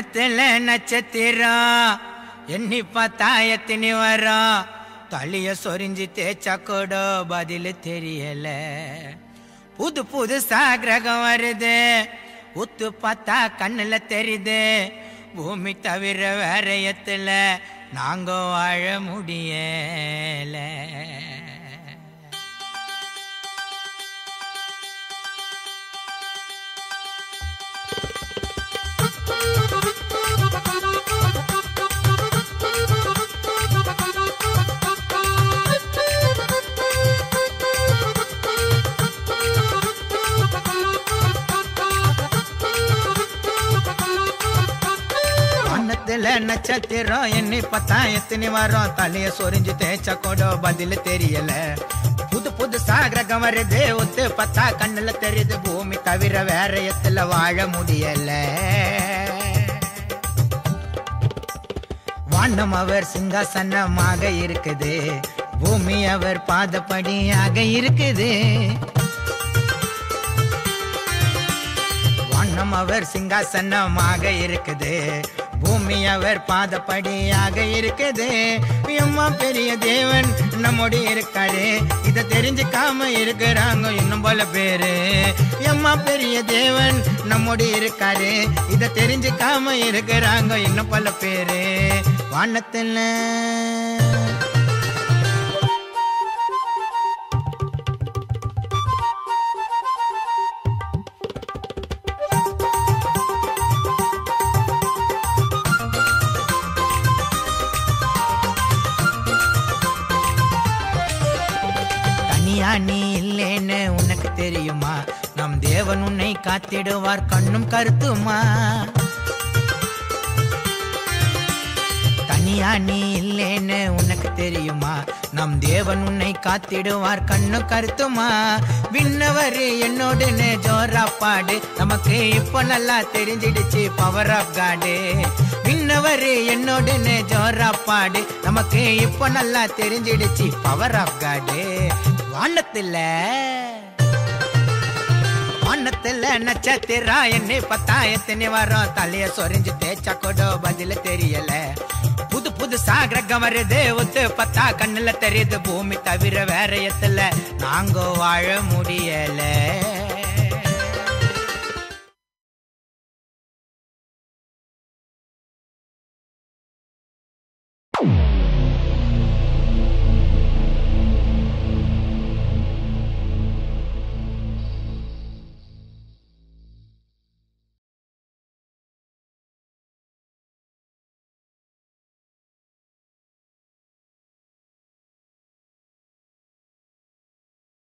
வானத்துல நட்சத்திரம் எண்ணி பார்த்தா எத்தனை வரும் தளிய சொரிஞ்சு தேய்ச்சா கூட பதில் தெரியல புது புது கிரகம் வருது உத்து பார்த்தா கண்ணுல தெரியுது பூமி தவிர வேற எத்துல நாங்க வாழ முடியல நட்சத்திரம் எண்ணி பார்த்தா எத்தனை வரும் தலைய சொரிஞ்சு தேய்ச்சா கூட பதில் தெரியல புது புது கிரகம் வருது ஒத்து பார்த்தா கண்ணுல தெரியுது பூமி தவிர வேற எத்துல வாழ முடியல வானம் அவர் சிங்காசனமாக இருக்குது பூமி அவர் பாதப்படியாக இருக்குது வானம் அவர் சிங்காசனமாக இருக்குது பூமி அவர் பாதப்படியாக இருக்குது எம்மா பெரிய தேவன் நம்மோடு இருக்காரு இத தெரிஞ்சுக்காம இருக்கிறாங்க இன்னும் பல பேரு எம்மா பெரிய தேவன் நம்மோடு இருக்காரு இத தெரிஞ்சுக்காம இருக்கிறாங்க இன்னும் பல பேரு வானத்துல நீ இல்லேன்னு உனக்கு தெரியுமா நம் தேவன் உன்னை காத்திடுவார் கண்ணும் கருத்துமா தனியா நீ இல்லேன்னு உனக்கு தெரியுமா நம் தேவன் உன்னை காத்திடுவார் கண்ணும் கருத்துமா விண்ணவரு என்னோடுன்னு ஜோரா பாடு நமக்கு இப்ப நல்லா தெரிஞ்சிடுச்சு பவர் ஆஃப் காடு விண்ணவரு என்னோடுன்னு ஜோரா பாடு நமக்கு இப்ப நல்லா தெரிஞ்சிடுச்சு பவர் ஆஃப் காடு வானத்துல நட்சத்திரம் எண்ணி பார்த்தா எத்தனை வரும் தலைய சொரிஞ்சு தேய்ச்சா கூட பதில் தெரியல புது புது கிரகம் வருது ஒத்து பார்த்தா கண்ணுல தெரியுது பூமி தவிர வேற எத்துல நாங்க வாழ முடியல